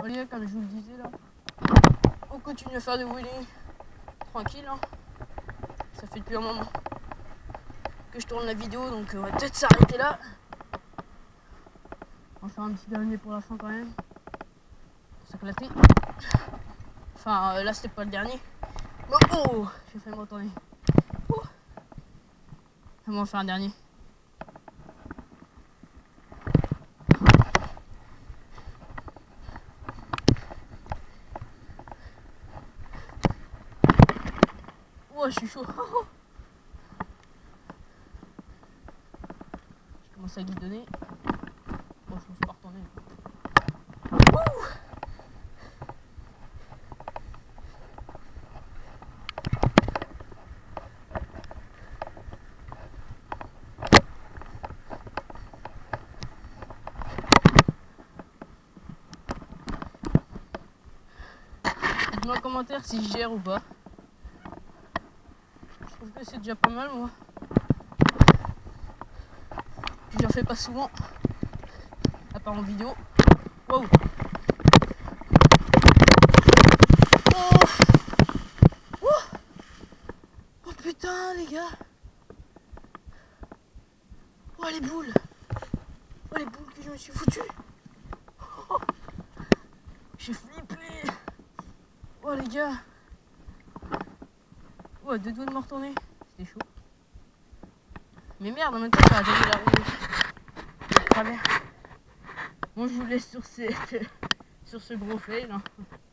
les gars, comme je vous le disais là, on continue à faire des wheeling tranquille. Hein. Ça fait depuis un moment que je tourne la vidéo, donc on va peut-être s'arrêter là. On va faire un petit dernier pour la fin quand même. Pour s'éclater. Enfin, là c'était pas le dernier. Oh, j'ai fait me retourner. Oh. On va en faire un dernier. Oh, je suis chaud. Je commence à guidonner. Bon, je me suis pas retourné. Dites-moi en commentaire si je gère ou pas. Je trouve que c'est déjà pas mal, moi. Puis j'en fais pas souvent, à part en vidéo. Wow. Oh. Oh. Oh putain les gars. Oh les boules. Oh les boules que je me suis foutu. Oh. J'ai flippé. Oh les gars. Oh, deux doigts de me retourner. C'était chaud. Mais merde, en même temps, ça a donné la roue. Très bien. Bon, je vous laisse sur ce gros fail. Hein.